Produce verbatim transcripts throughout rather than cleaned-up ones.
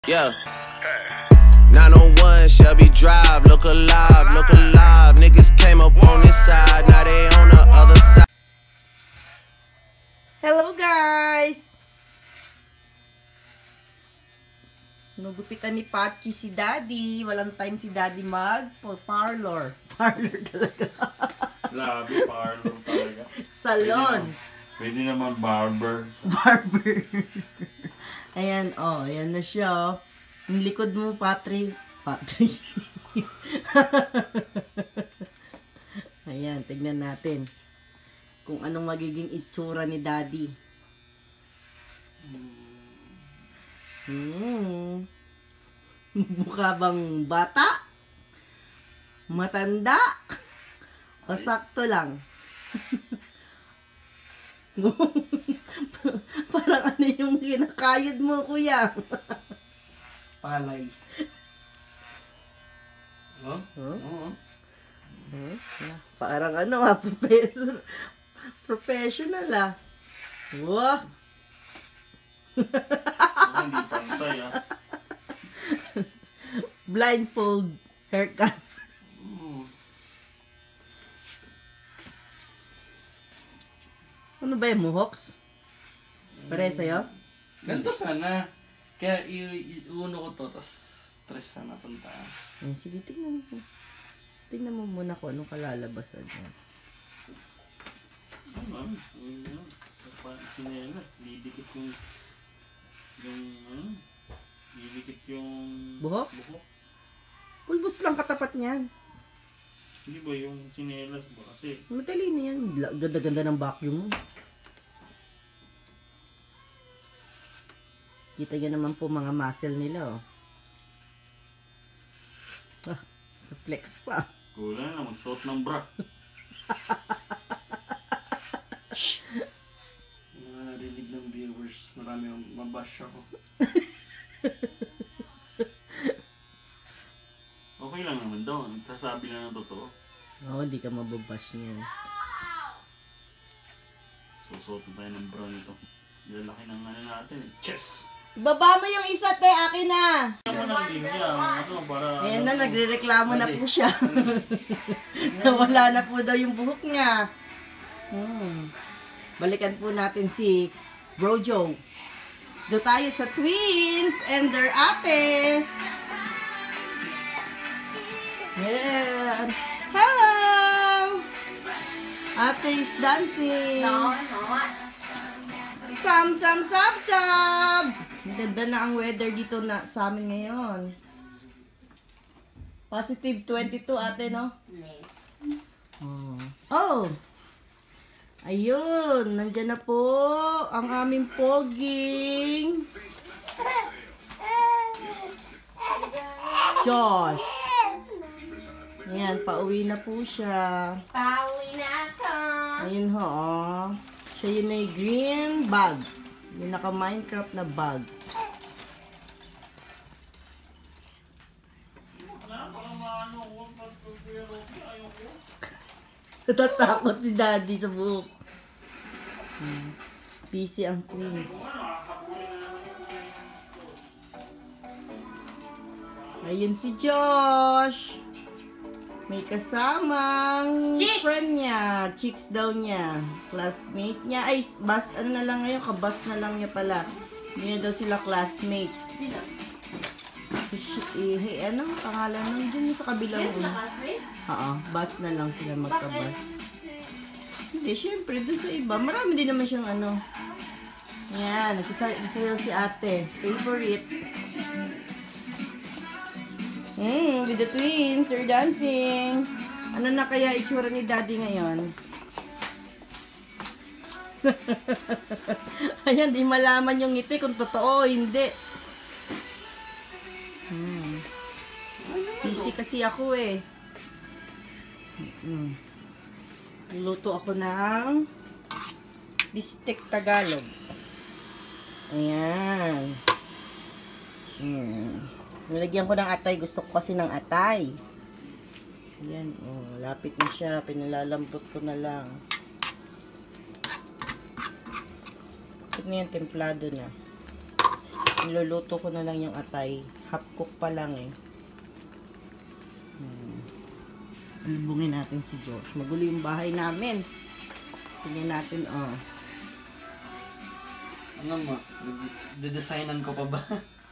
Yeah. nine oh one Shelby Drive, look alive, look alive. Niggas came up on this side, now they on the other side. Hello guys! Nagupitan ni Pachi si Daddy. Walang time si Daddy mag for parlor. Parlor talaga. Grabe, parlor talaga. Salon. Pwede, na, pwede naman barber. Barber. Ayan, oh, ayan na siya. Yung likod mo, Patrick. Patrick. Ayan, tignan natin kung anong magiging itsura ni Daddy. Hmm. Mukha bang bata? Matanda? O sakto lang? Parang ano yung kinakayod mo, kuya? Palay. Huh? Huh? Oo. Huh? Parang ano ah, professional. Professional ah. Wow! Hindi pantay ah. Blindfold haircut. Mm. Ano ba yung mohawks? Pare sa'yo? Ganito sana. Kaya iuno ko to, tapos tres sana itong taas. Eh, sige, tingnan mo. Tingnan mo muna kung anong kalalabasan niya. Ano? Ano? Sa sinelas, didikit yung yung ano? Didikit yung Buhok? buhok. Pulbos lang katapat niyan. Hindi ba yung sinelas ba kasi? Madali na yan. Ganda-ganda ng vacuum mo. Kita nyo naman po mga muscle nila, oh. Ah, flex pa. Kulang na, magsuot ng bra. Mga narinig ng viewers, marami yung mabash ako. Okay lang naman daw, nagsasabi lang ng totoo. Oo, oh, di ka mababash niyan. Susuot na tayo ng bra nito. Lalaki ng ano natin, chess! Baba mo yung isa, te. Akin na. Ano mo ng linya, ano, para... Ayan na, nagre-reklamo na po siya. Nawala na po daw yung buhok niya. Hmm. Balikan po natin si Bro Joe. Do tayo sa twins and their ate. Yeah. Hello! Ate is dancing. No, no. Sam, sam, sab, sab! Ganda na ang weather dito na sa amin ngayon. Positive twenty-two, ate, no? Oh. Oh! Ayun, nandyan na po ang aming poging Josh. Ayan, pauwi na po siya. Pauwi na ako. Ayun ho, oh. Siya yun ay green bag. Yung naka-Minecraft na bag. Natatakot si Daddy sa buhok. Hmm. Busy ang twins. Ayun si Josh. May kasamang Chicks! friend niya. Chicks daw niya. Classmate niya. Ay, bus, ano na lang ngayon? Kabas na lang niya pala. Hindi daw sila classmate. Sino? Si, eh, hey, ano? Pangalan nung dun sa kabilang. Yes, na classmate? Oo, bus na lang sila magkabas. Hindi, syempre, dun sa iba. Marami din naman siyang ano. Yan, nagsasayaw si ate. Favorite. Hmm, with the twins, they're dancing. Ano na kaya itsura ni Daddy ngayon? Ayan, di malaman yung ngiti kung totoo o hindi. Hmm. Busy kasi ako eh. Hmm. Luto ako ng bistek Tagalog. Ayan. Hmm. Nilagyan ko ng atay. Gusto ko kasi ng atay. Ayan. Oh, lapit na siya. Pinalalambot ko na lang. Ito na yan. Templado na. Niluluto ko na lang yung atay. Half cook pa lang eh. Hmm. Alubungin natin si Josh. Magulo yung bahay namin. Tingnan natin, oh. Ano mo? Didesignan ko pa ba?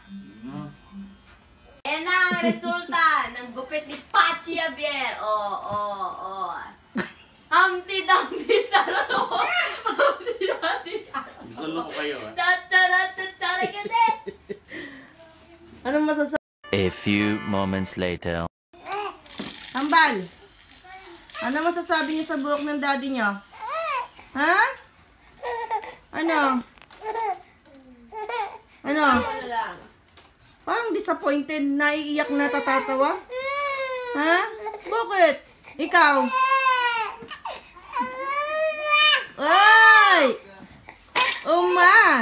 Yan na ang resulta ng gupit ni Pachi Javier. Oh, oh, oh. Humpty Dumpty sa loob. Humpty Dumpty. Gulo ko kayo ah. Cha-cha-ra-cha-cha-ra kasi. Anong masasabi? A few moments later. Hambal! Ano masasabi niyo sa buhok ng daddy niyo? Ha? Ano? Ano? Ano lang? Parang disappointed, naiiyak na tatatawa? Ha? Bakit? Ikaw? Ay! Uma!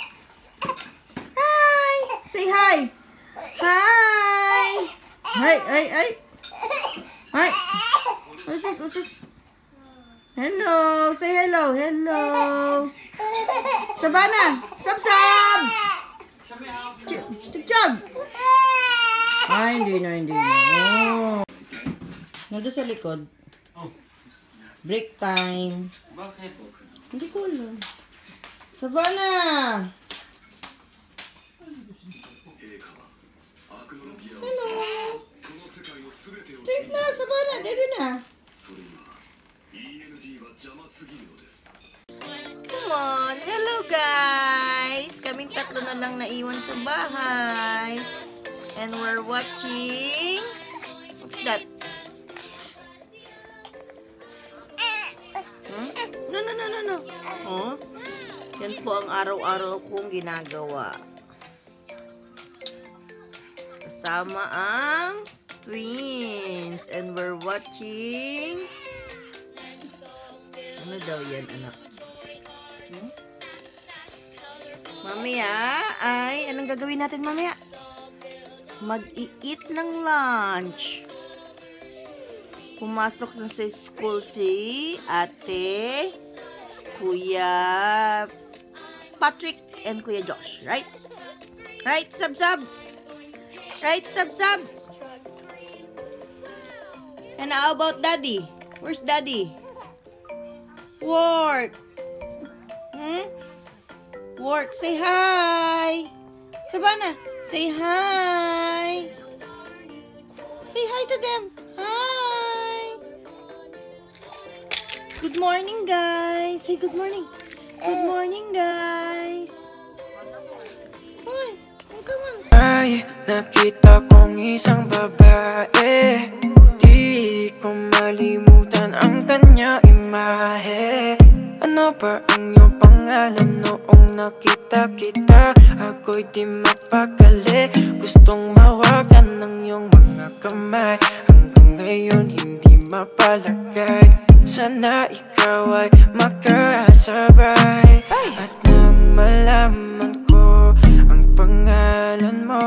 Hi! Say hi! Hi! Hi, hi, hi! Hi! Usus, usus! Hello! Say hello! Hello! Sabana! Sab-sab! Chug-chug! Ay, hindi na, hindi na. Oh. Nandun sa likod. Break time. Bakit? Hindi ko alam. Savannah! Hello! Take na, Savannah! Dito na! Come on! Hello guys! Kaming tatlo na lang naiwan sa bahay. And we're watching... What's that? Hmm? No, no, no, no, no. Oh? Yan po ang araw-araw kong ginagawa. Kasama ang twins. And we're watching... Ano daw yan, anak? Hmm? Mamaya ay... Anong gagawin natin mamaya? Mag-i-eat ng lunch. Pumasok na sa school si Ate, Kuya Patrick, and Kuya Josh. Right? Right, Sab-Sab? Right, Sab-Sab? And how about Daddy? Where's Daddy? Work. Hmm? Work. Say hi. Savannah, say hi. Say hi to them. Hi. Good morning, guys. Say good morning. Good morning, guys. Hi. Oh, come on. Ay, nakita kong isang babae. Di ko malimutan ang kanya imahe. Ano ba ang iyong pangalan noong nakita kita? Ako'y di mapakali. Gustong mawakan ng iyong mga kamay. Hanggang ngayon hindi mapalagay. Sana ikaw ay makasabay. At nang malaman ko ang pangalan mo,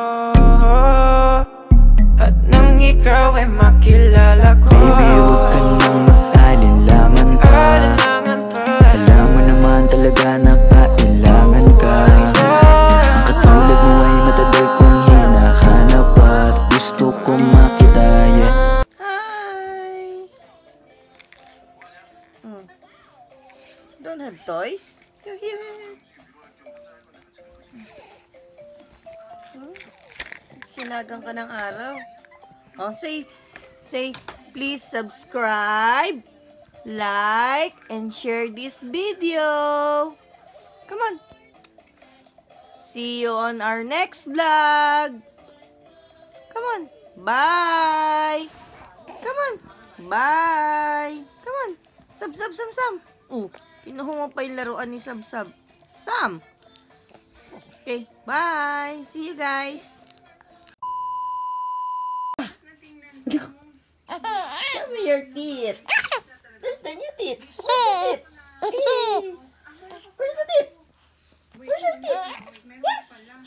at nang ikaw ay makilala ko, baby, huwag ka nang mag-alinlangan pa. Alam mo naman talaga na kailangan ka. Ang katulad mo ay matagal kong hinahanap at gusto kong makita, yeah. Hi. Hmm. Don't have toys? Here, here, here. Hmm? Sinagang ka ng araw. Oh, say, say, please subscribe, like, and share this video. Come on. See you on our next vlog. Come on. Bye. Come on. Bye. Come on. Sab, sab, sam, sam. Oh, kinuha mo pa yung laruan ni Sab, sab. Sam. Okay. Bye. See you guys. Show me your teeth. There's the new teeth. Where's the teeth? Hey. Where's the teeth? Where's your teeth? Yeah.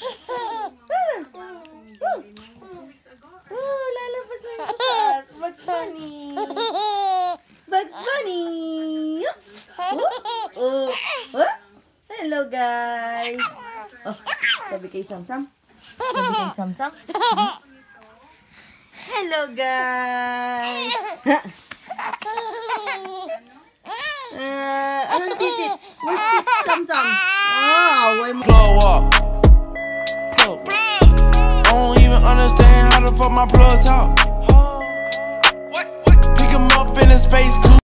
Oh, lalabas na yung taas. Bugs Bunny. Bugs Bunny. Oh, oh. Oh. Hello, guys. Oh, tabi ka. kay Samsam? Sabi kay Samsam? Hello, guys! uh, anong titit? Where's titit Samsam? Oh, why mo? Plug walk. I don't even understand how the fuck my plug talk. Pick him up in a space.